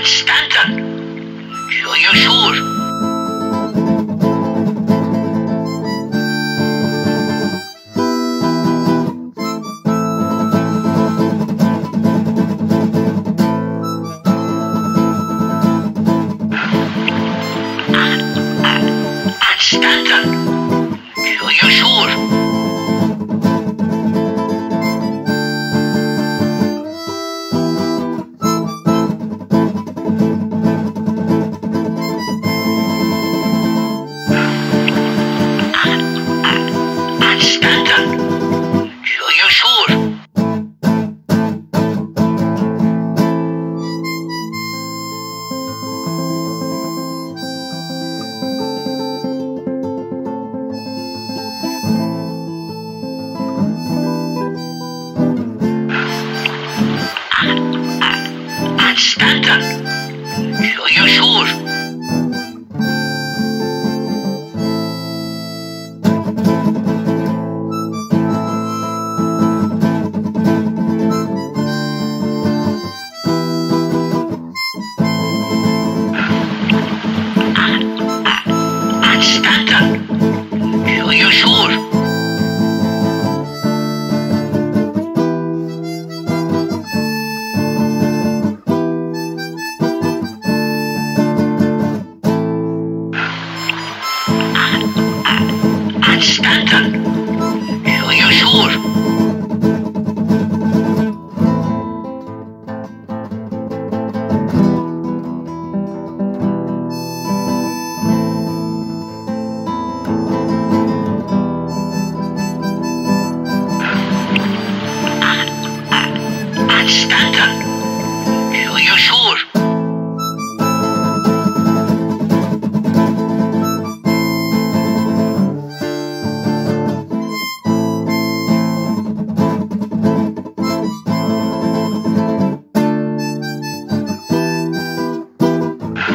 Stanton, are you sure? Stanton, are you sure? Stanton, are you sure? Stanton, are you sure? Stanton, are you sure? Stanton, are you sure? Stanton, are you sure?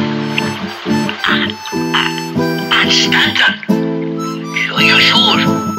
Stanton, are you sure?